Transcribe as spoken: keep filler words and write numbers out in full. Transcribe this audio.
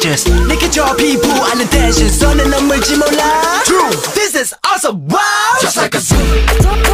contagious. 느껴져 피부하는 대신 손은 넘을지 몰라. True, this is awesome. Wow, just like a zoo.